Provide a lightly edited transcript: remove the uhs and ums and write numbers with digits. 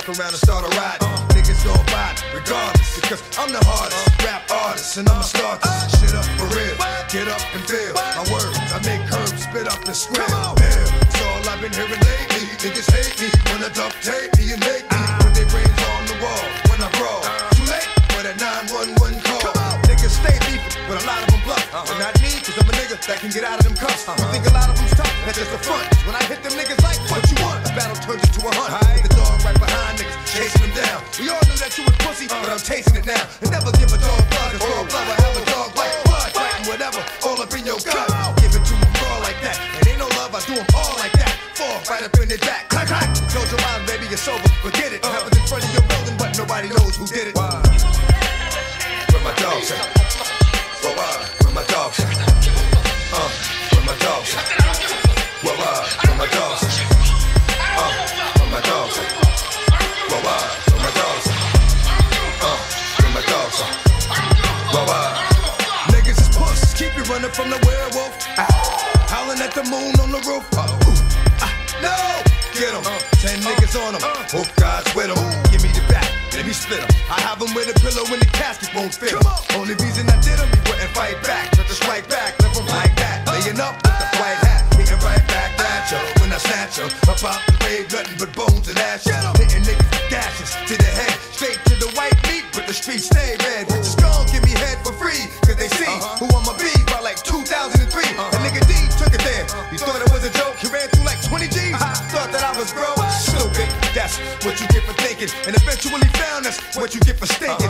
fuck around and start a riot. Niggas gon' ride regardless, because I'm the hardest rap artist, and I'ma start this shit up for real. Get up and feel my words, I make herbs spit up and squeal. It's all I've been hearing lately. Niggas hate me when I duct tape me and make me put their brains on the wall when I brawl. Too late for that 911 call. Niggas stay beefing, but a lot of them bluff. But not me, cause I'm a nigga that can get out of them cuffs. You think a lot of them's tough? That's just a front. When I hit them niggas like, what you want? The battle turns into a hunt. The dog right behind niggas, chasing them down. We all knew that you was pussy, but I'm tasting it now. And never give a dog blood, cause raw blood will have a dog like blood. Fighting whatever, all up in your gut. Give it to them raw like that. And ain't no love, I do them all like that. Fall right up in their back. Clack, clack. Close your eyes, baby, you're sober. Forget it. Happens in front of your building, but nobody knows who did it. Where my dogs at? Where my dogs at? Where my dogs at? Where my dogs at? Where my dogs at? Where my dogs at? Where my dogs at? Niggas is puss, keep you running from the werewolf. Howling at the moon on the roof. No! Get 'em, 10 niggas on 'em. Hope God's with 'em. Give me the back, let me split 'em. I have 'em with a pillow when the casket won't fit 'em. Only reason I did 'em, he wouldn't fight back. But to strike back, live 'em like that. Laying up with the white hat, hitting right back at ya. When I snatch 'em, I pop the grave, nothing but bones and ashes. Hitting niggas with gashes to the head, straight to the white meat, but the streets stay red. Bitches gon' give me head for free, cause they see who I'ma be by like 2003. And nigga D took it there. He thought it was a joke, he ran through like 20 G's. Thought that I was broke, stupid. That's what you get for thinking, and eventually found that's what you get for stinking.